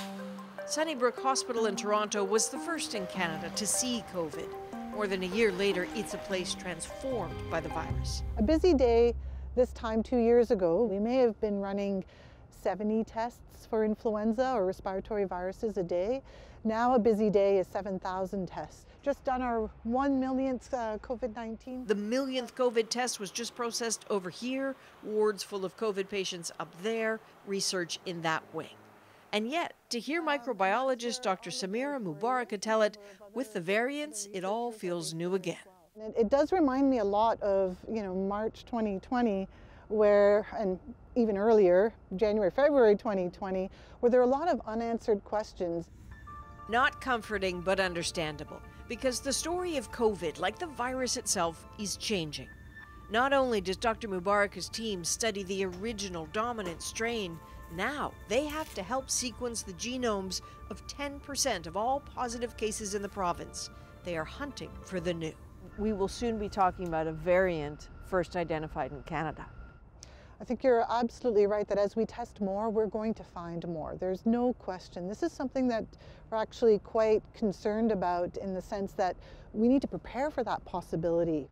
Sunnybrook Hospital in Toronto was the first in Canada to see COVID. More than a year later, it's a place transformed by the virus. A busy day this time 2 years ago, we may have been running 70 tests for influenza or respiratory viruses a day. Now a busy day is 7,000 tests. Just done our 1 millionth COVID-19. The millionth COVID test was just processed over here, wards full of COVID patients up there, research in that wing. And yet, to hear microbiologist Dr. Samira Mubaraka tell it, with the variants, it all feels new again. It does remind me a lot of, March 2020, where, and even earlier, January, February 2020, where there are a lot of unanswered questions. Not comforting, but understandable, because the story of COVID, like the virus itself, is changing. Not only does Dr. Mubaraka's team study the original dominant strain, now they have to help sequence the genomes of 10% of all positive cases in the province. They are hunting for the new. We will soon be talking about a variant first identified in Canada. I think you're absolutely right that as we test more, we're going to find more. There's no question. This is something that we're actually quite concerned about, in the sense that we need to prepare for that possibility.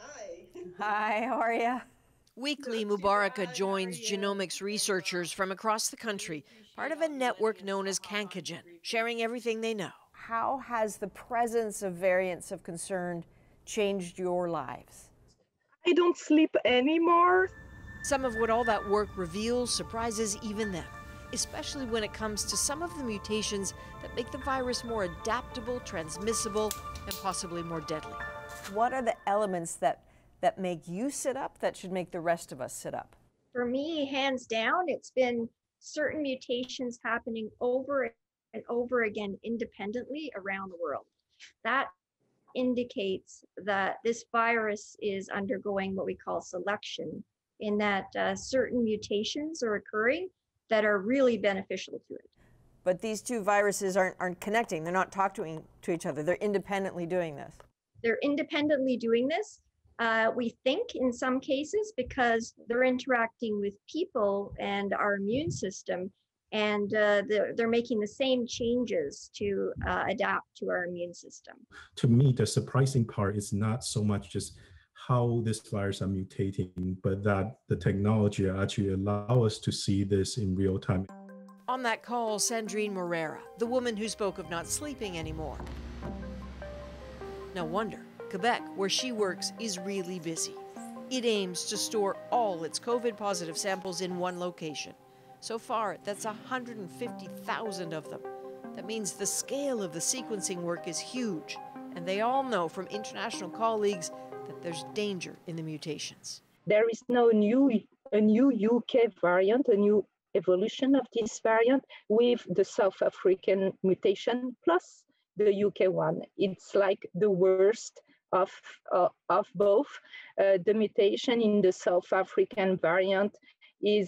Hi, how are you? Weekly, Mubaraka joins genomics researchers from across the country, part of a network known as Cancogen, sharing everything they know. How has the presence of variants of concern changed your lives? I don't sleep anymore. Some of what all that work reveals surprises even them, especially when it comes to some of the mutations that make the virus more adaptable, transmissible, and possibly more deadly. What are the elements that make you sit up that should make the rest of us sit up? For me, hands down, it's been certain mutations happening over and over again independently around the world. That indicates that this virus is undergoing what we call selection, in that certain mutations are occurring that are really beneficial to it. But these two viruses aren't connecting. They're not talking to each other. They're independently doing this. They're independently doing this. We think in some cases because they're interacting with people and our immune system, and they're making the same changes to adapt to our immune system. To me, the surprising part is not so much just how this virus are mutating, but that the technology actually allow us to see this in real time. On that call, Sandrine Morera, the woman who spoke of not sleeping anymore. No wonder. Quebec, where she works, is really busy. It aims to store all its COVID-positive samples in one location. So far, that's 150,000 of them. That means the scale of the sequencing work is huge, and they all know from international colleagues that there's danger in the mutations. There is no a new UK variant, a new evolution of this variant with the South African mutation plus the UK one. It's like the worst of both. The mutation in the South African variant is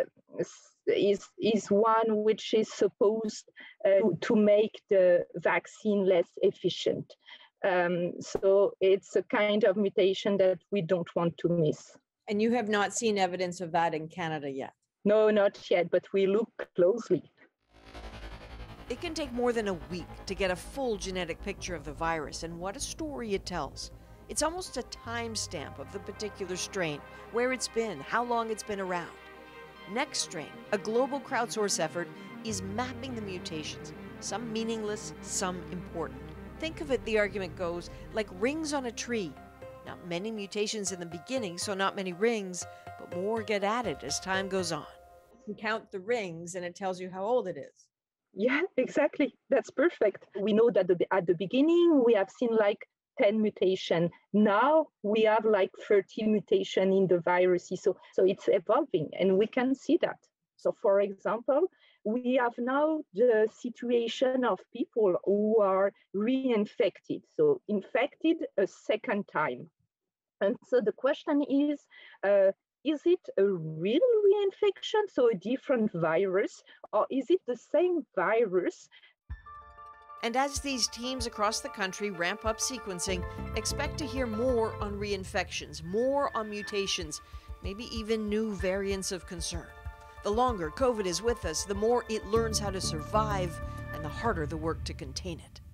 one which is supposed to make the vaccine less efficient. So it's a kind of mutation that we don't want to miss. And you have not seen evidence of that in Canada yet? No, not yet, but we look closely. It can take more than a week to get a full genetic picture of the virus and what a story it tells. It's almost a timestamp of the particular strain, where it's been, how long it's been around. Next Strain, a global crowdsource effort, is mapping the mutations, some meaningless, some important. Think of it, the argument goes, like rings on a tree. Not many mutations in the beginning, so not many rings, but more get added as time goes on. You count the rings and it tells you how old it is. Yeah, exactly. That's perfect. We know that at the beginning, we have seen like 10 mutation. Now we have like 30 mutation in the virus. So it's evolving and we can see that. So for example, we have now the situation of people who are reinfected. So infected a second time. And so the question is it a real reinfection, so a different virus, or is it the same virus? And as these teams across the country ramp up sequencing, expect to hear more on reinfections, more on mutations, maybe even new variants of concern. The longer COVID is with us, the more it learns how to survive and the harder the work to contain it.